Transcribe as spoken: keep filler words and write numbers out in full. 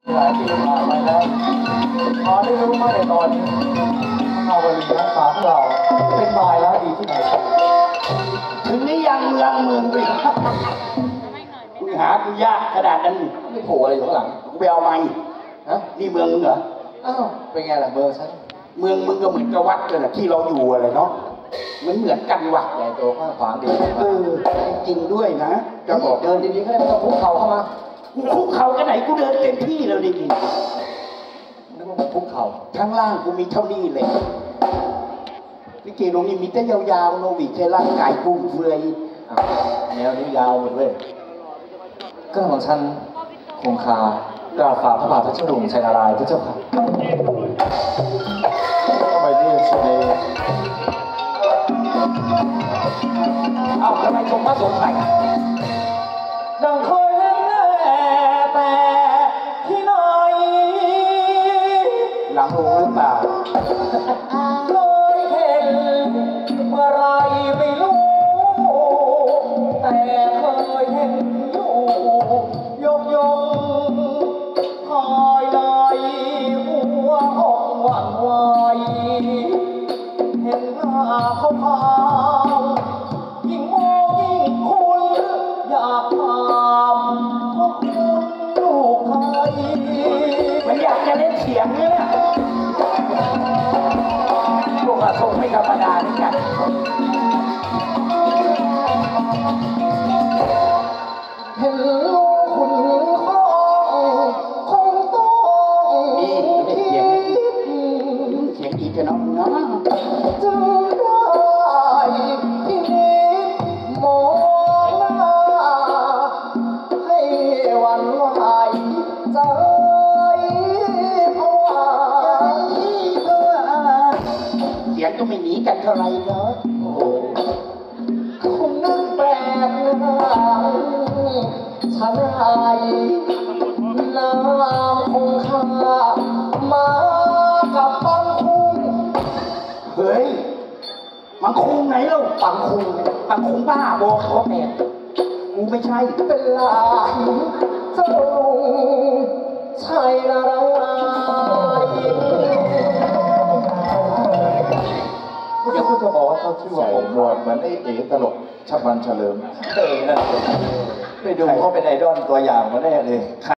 หลายปีผ่านไปแล้วพอได้รู้มาในตอนนี้พระวลีนักฟ้าของเราเป็นมายแล้วดีที่ไหนถึงนี้ยังเมืองเมืองไปคุณหากูยากขนาดนั้นไม่โผล่อะไรอยู่ข้างหลังกูไปเอาไม้ฮะนี่เมืองมึงเหรออ้าวเป็นไงล่ะเมืองฉันเมืองมึงก็เหมือนกับวัดเลยนะที่เราอยู่อะไรเนาะเหมือนเหมือนกันว่ะใหญ่โตข้างขวางดีเออจริงด้วยนะจะบอกเดินดีๆก็ได้ไม่ต้องคุกเข่าเข้ามากูคุกเข่ากันไหนกูเดินเต็มที่แล้วดินึกว่ามันคุกเข่าข้างล่างกูมีเท่านี้เลยลิเกตรงนี้มีแต่ยาวๆโนวิใช้ร่างกายกุ้งเฟือยแนวนี้ยาวหมดเลยก็ของฉันคงคากราบฝ่าพระบาทพระเจ้าหลวงชัยนารายณ์พระเจ้าค่ะทำไมเนี่ยสุเดชเอาทำไมชมพระสงฆ์ใส่ดังเคยเห็นแต่ที่ไหนหลังโรงหรือเปล่าเคยเห็นเมื่อไรไม่รู้แต่เคยเห็นอยู่ยกยกคอยลอยหัวอกหวั่นไหวเห็นหน้าเขาพาวยิ่งมองยิ่งคุณอยากถามว่าคุณลูกใครมันอยากจะเล่นเสียงเนี่ยลูกอาทรงไม่ธรรมดานี่กันเห็นลูกคุณข้องคงต้องนี่เล่นเสียงเสียงดีจะน้องนะจึงได้ที่นิดมองหน้าให้วันไหวใจเพราะว่าเสียงก็ไม่หนีกันเท่าไรเนาะคงนึกแปลกนะฉันไอ้น้ำคงคามากับปังคุงเฮ้ยปังคุงไหนเราปังคุงปังคุงบ้าโบเขาแตกกูไม่ใช่เป็นลานเจ้าลุงใช่อะไรเดี๋ยวกูจะบอกว่าเขาชื่อว่าผมรวมเหมือนไอ้เอ๋ตลกชับวันเฉลิมเอ๋นั่นไปดูเขาเป็นไอดอลตัวอย่างมาแน่เลย